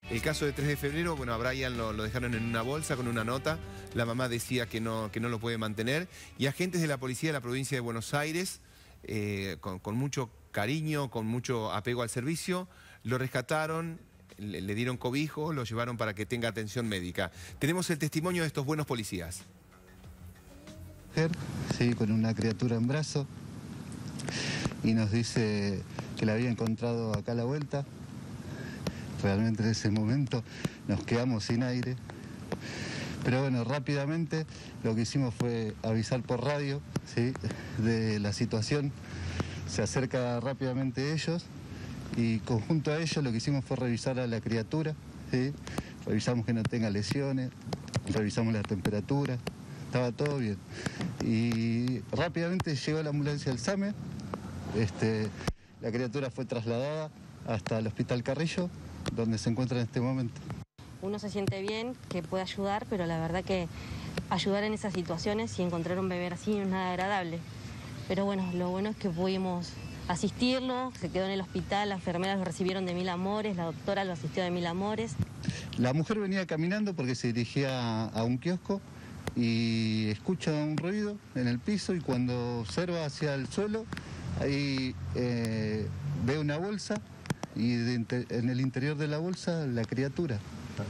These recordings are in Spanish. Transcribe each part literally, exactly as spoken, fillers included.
El caso de tres de febrero, bueno, a Brian lo, lo dejaron en una bolsa con una nota. La mamá decía que no, que no lo puede mantener. Y agentes de la policía de la provincia de Buenos Aires, eh, con, con mucho cariño, con mucho apego al servicio, lo rescataron, le, le dieron cobijo, lo llevaron para que tenga atención médica. Tenemos el testimonio de estos buenos policías. Sí, con una criatura en brazo. Y nos dice que la había encontrado acá a la vuelta. Realmente en ese momento nos quedamos sin aire. Pero bueno, rápidamente lo que hicimos fue avisar por radio, ¿sí?, de la situación. Se acerca rápidamente ellos y conjunto a ellos lo que hicimos fue revisar a la criatura, ¿sí? Revisamos que no tenga lesiones, revisamos la temperatura, estaba todo bien. Y rápidamente llegó la ambulancia del SAME, este, la criatura fue trasladada hasta el Hospital Carrillo, donde se encuentra en este momento. Uno se siente bien, que puede ayudar, pero la verdad que ayudar en esas situaciones y encontrar un bebé así no es nada agradable. Pero bueno, lo bueno es que pudimos asistirlo, se quedó en el hospital, las enfermeras lo recibieron de mil amores, la doctora lo asistió de mil amores. La mujer venía caminando porque se dirigía a un kiosco y escucha un ruido en el piso y cuando observa hacia el suelo, ahí eh, ve una bolsa y de, en el interior de la bolsa la criatura.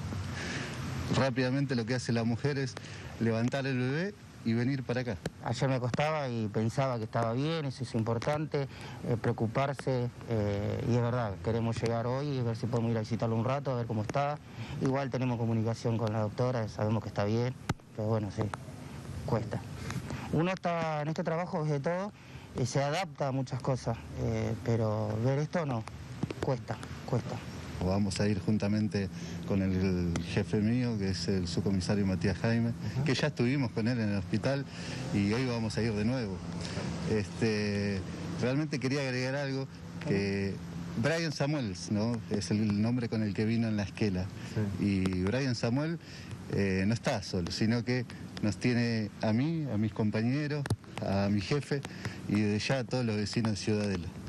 Rápidamente lo que hace la mujer es levantar el bebé y venir para acá. Ayer me acostaba y pensaba que estaba bien, eso es importante, eh, preocuparse, eh, y es verdad, queremos llegar hoy y ver si podemos ir a visitarlo un rato, a ver cómo está. Igual tenemos comunicación con la doctora, sabemos que está bien, pero bueno, sí, cuesta. Uno está en este trabajo, de todo, y se adapta a muchas cosas, eh, pero ver esto no, cuesta, cuesta. Vamos a ir juntamente con el jefe mío, que es el subcomisario Matías Jaime, uh-huh. que ya estuvimos con él en el hospital y hoy vamos a ir de nuevo. Este, realmente quería agregar algo, que Brian Samuels, ¿no?, es el nombre con el que vino en la esquela. Sí. Y Brian Samuel eh, no está solo, sino que nos tiene a mí, a mis compañeros, a mi jefe y desde ya a todos los vecinos de Ciudadela.